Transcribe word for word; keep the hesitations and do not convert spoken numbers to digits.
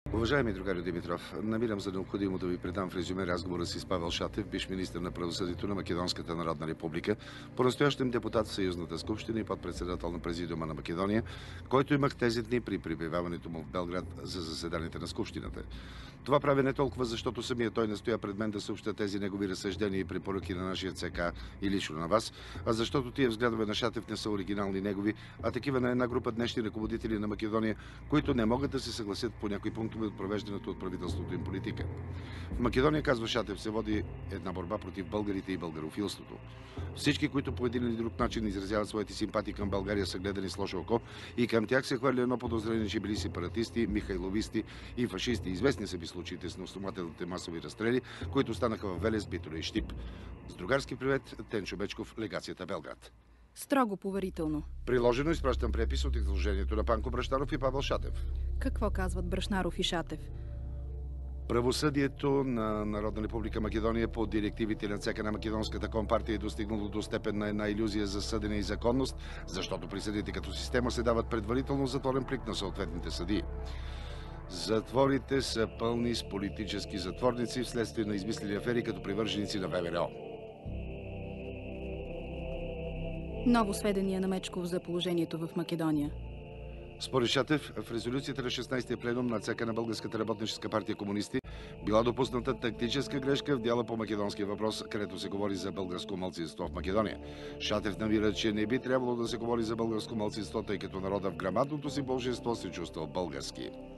Уважаеми другари Димитров, намирам за необходимо да ви предам в резюме разговора си с Павел Шатев, бивш министър на правосъдието на Македонската народна република, по-настоящем депутат в Съюзната скупщина и подпредседател на президиума на Македония, който имах тези дни при прибиваването му в Белград за заседанията на скупщината. Това прави не толкова, защото самия той настоя пред мен да съобща тези негови разсъждения и препоръки на нашия ЦК и лично на вас, а защото тия взглядове на Шатев не са оригинални негови, а такива на една група днешни ръководители на Македония, които не могат да се съгласят по някои пунктове от провеждането от правителството им политика. В Македония, казва Шатев, се води една борба против българите и българофилството. Всички, които по един или друг начин изразяват своите симпатии към България, са гледани с лошо око и към тях се хвърля едно подозрение, че били сепаратисти, михайловисти и фашисти. Известни са би случаите с основателните масови разстрели, които станаха в Велес, Битола и Щип. С другарски привет, Тенчо Бечков, легацията Белград. Строго поверително. Приложено изпращам препис от изложението на Панко Бръшнаров и Павел Шатев. Какво казват Бръшнаров и Шатев? Правосъдието на Народна република Македония по директивите на ЦК на Македонската компартия е достигнало до степен на една илюзия за съдене и законност, защото присъдите като система се дават предварително затворен плик на съответните съдии. Затворите са пълни с политически затворници вследствие на измислили афери като привърженици на ВМРО. Ново сведения на Мечков за положението в Македония. Според Шатев, в резолюцията на шестнайсетия пленум на ЦК на Българската работническа партия комунисти била допусната тактическа грешка в дяла по македонския въпрос, където се говори за българско малцинство в Македония. Шатев намира, че не би трябвало да се говори за българско малцинство, тъй като народа в грамадното си большинство се чувства български.